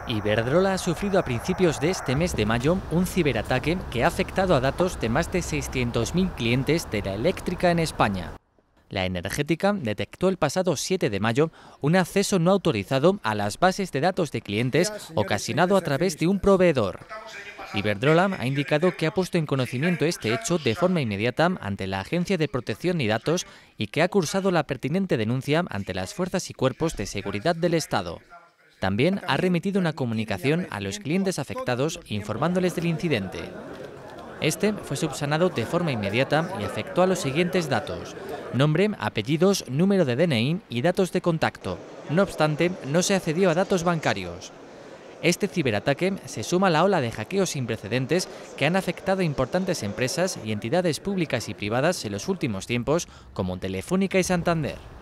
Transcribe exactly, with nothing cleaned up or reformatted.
Iberdrola ha sufrido a principios de este mes de mayo un ciberataque que ha afectado a datos de más de seiscientos mil clientes de la eléctrica en España. La energética detectó el pasado siete de mayo un acceso no autorizado a las bases de datos de clientes ocasionado a través de un proveedor. Iberdrola ha indicado que ha puesto en conocimiento este hecho de forma inmediata ante la Agencia de Protección y Datos y que ha cursado la pertinente denuncia ante las fuerzas y cuerpos de seguridad del Estado. También ha remitido una comunicación a los clientes afectados informándoles del incidente. Este fue subsanado de forma inmediata y afectó a los siguientes datos: nombre, apellidos, número de D N I y datos de contacto. No obstante, no se accedió a datos bancarios. Este ciberataque se suma a la ola de hackeos sin precedentes que han afectado a importantes empresas y entidades públicas y privadas en los últimos tiempos, como Telefónica y Santander.